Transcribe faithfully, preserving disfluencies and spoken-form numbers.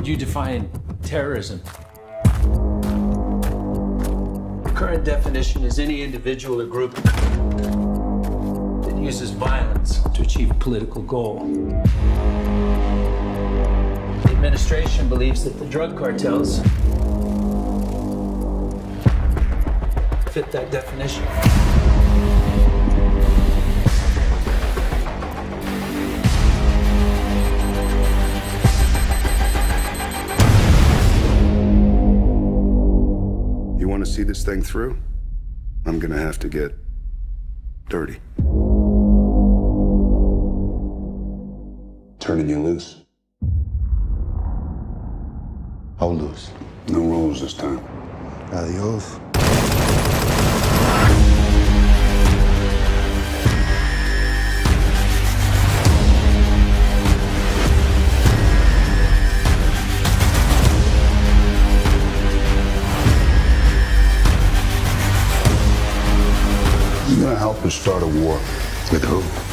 you define terrorism? The current definition is any individual or group that uses violence to achieve a political goal. The administration believes that the drug cartels fit that definition. You want to see this thing through? I'm gonna have to get dirty. Turning you loose. How loose? No rules this time. Adios. You're gonna help us start a war. With who?